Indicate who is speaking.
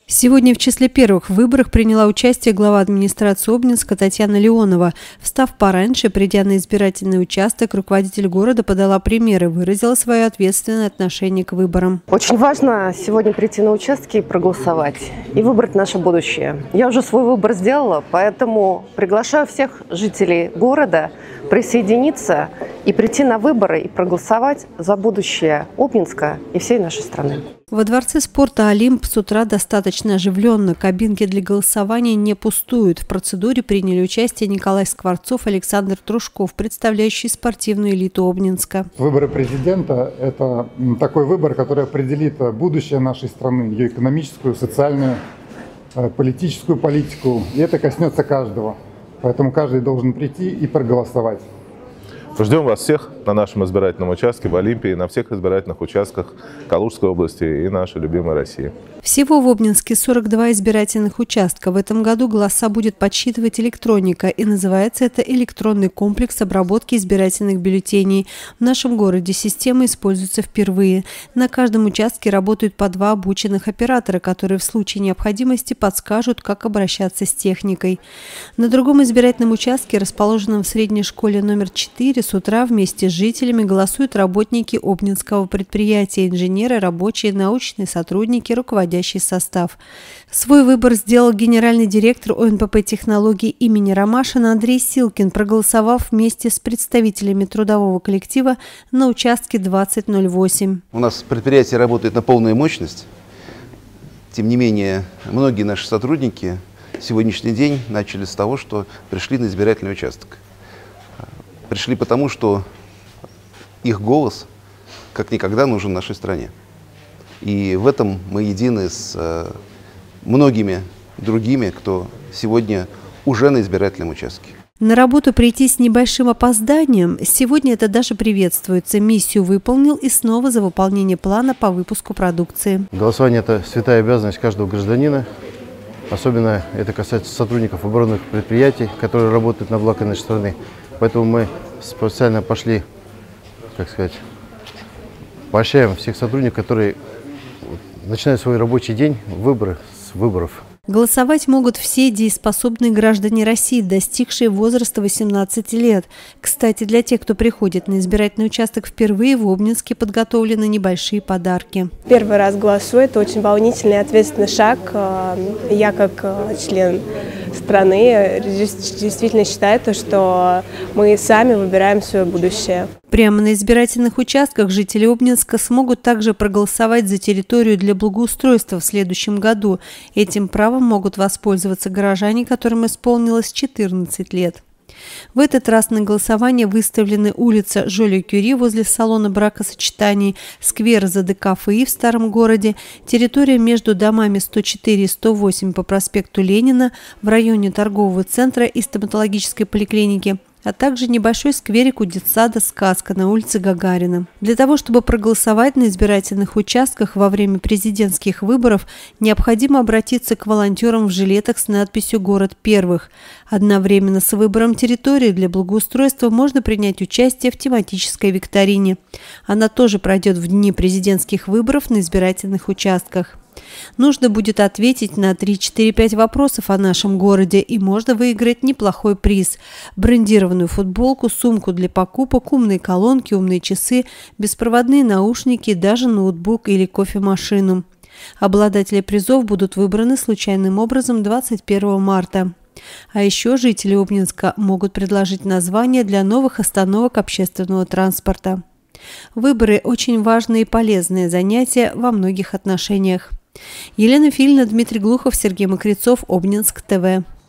Speaker 1: Сегодня в числе первых в выборах приняла участие глава администрации Обнинска Татьяна Леонова. Встав пораньше, придя на избирательный участок, руководитель города подала пример и выразила свое ответственное отношение к выборам.
Speaker 2: Очень важно сегодня прийти на участки и проголосовать, и выбрать наше будущее. Я уже свой выбор сделала, поэтому приглашаю всех жителей города присоединиться и прийти на выборы и проголосовать за будущее Обнинска и всей нашей страны.
Speaker 1: Во дворце спорта «Олимп» с утра достаточно оживленно. Кабинки для голосования не пустуют. В процедуре приняли участие Николай Скворцов, Александр Трушков, представляющий спортивную элиту Обнинска.
Speaker 3: Выборы президента – это такой выбор, который определит будущее нашей страны, ее экономическую, социальную, политическую политику. И это коснется каждого. Поэтому каждый должен прийти и проголосовать.
Speaker 4: Ждем вас всех на нашем избирательном участке в Олимпии, на всех избирательных участках Калужской области и нашей любимой России.
Speaker 1: Всего в Обнинске 42 избирательных участка. В этом году голоса будет подсчитывать электроника, и называется это электронный комплекс обработки избирательных бюллетеней. В нашем городе система используется впервые. На каждом участке работают по 2 обученных оператора, которые в случае необходимости подскажут, как обращаться с техникой. На другом избирательном участке, расположенном в средней школе номер 4, с утра вместе с жителями голосуют работники Обнинского предприятия, инженеры, рабочие, научные сотрудники, руководящий состав. Свой выбор сделал генеральный директор ОНПП технологий имени Ромашина Андрей Силкин, проголосовав вместе с представителями трудового коллектива на участке 2008.
Speaker 5: У нас предприятие работает на полную мощность. Тем не менее, многие наши сотрудники сегодняшний день начали с того, что пришли на избирательный участок. Пришли потому, что их голос как никогда нужен нашей стране. И в этом мы едины с многими другими, кто сегодня уже на избирательном участке.
Speaker 1: На работу прийти с небольшим опозданием сегодня это даже приветствуется. Миссию выполнил и снова за выполнение плана по выпуску продукции.
Speaker 6: Голосование – это святая обязанность каждого гражданина. Особенно это касается сотрудников оборонных предприятий, которые работают на благо нашей страны. Поэтому мы специально пошли, как сказать, поощряем всех сотрудников, которые начинают свой рабочий день с выборов.
Speaker 1: Голосовать могут все дееспособные граждане России, достигшие возраста 18 лет. Кстати, для тех, кто приходит на избирательный участок впервые, в Обнинске подготовлены небольшие подарки.
Speaker 7: Первый раз голосую, это очень волнительный и ответственный шаг. Я, как член страны, действительно считаю, что мы сами выбираем свое будущее.
Speaker 1: Прямо на избирательных участках жители Обнинска смогут также проголосовать за территорию для благоустройства в следующем году. Этим правом могут воспользоваться горожане, которым исполнилось 14 лет. В этот раз на голосование выставлены улица Жолио-Кюри возле салона бракосочетаний, сквер ЗДК-ФИ в Старом городе, территория между домами 104 и 108 по проспекту Ленина в районе торгового центра и стоматологической поликлиники, а также небольшой скверик у детсада «Сказка» на улице Гагарина. Для того, чтобы проголосовать на избирательных участках во время президентских выборов, необходимо обратиться к волонтерам в жилетах с надписью «Город первых». Одновременно с выбором территории для благоустройства можно принять участие в тематической викторине. Она тоже пройдет в дни президентских выборов на избирательных участках. Нужно будет ответить на 3-4-5 вопросов о нашем городе, и можно выиграть неплохой приз – брендированную футболку, сумку для покупок, умные колонки, умные часы, беспроводные наушники, даже ноутбук или кофемашину. Обладатели призов будут выбраны случайным образом 21 марта. А еще жители Обнинска могут предложить названия для новых остановок общественного транспорта. Выборы – очень важные и полезные занятия во многих отношениях. Елена Филина, Дмитрий Глухов, Сергей Мокрицов, Обнинск ТВ.